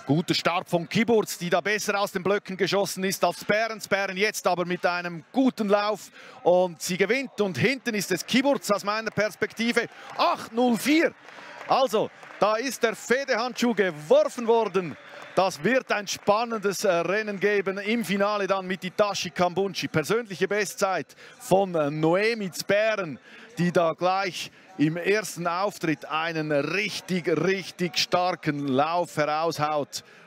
Guter Start von Kyburz, die da besser aus den Blöcken geschossen ist als Sperren. Sperren jetzt aber mit einem guten Lauf und sie gewinnt. Und hinten ist es Kyburz aus meiner Perspektive 8:04. Also, da ist der Fehdehandschuh geworfen worden. Das wird ein spannendes Rennen geben im Finale dann mit Hitachi Kambunchi. Persönliche Bestzeit von Noemi Sperren, die da gleich im ersten Auftritt einen richtig starken Lauf heraushaut.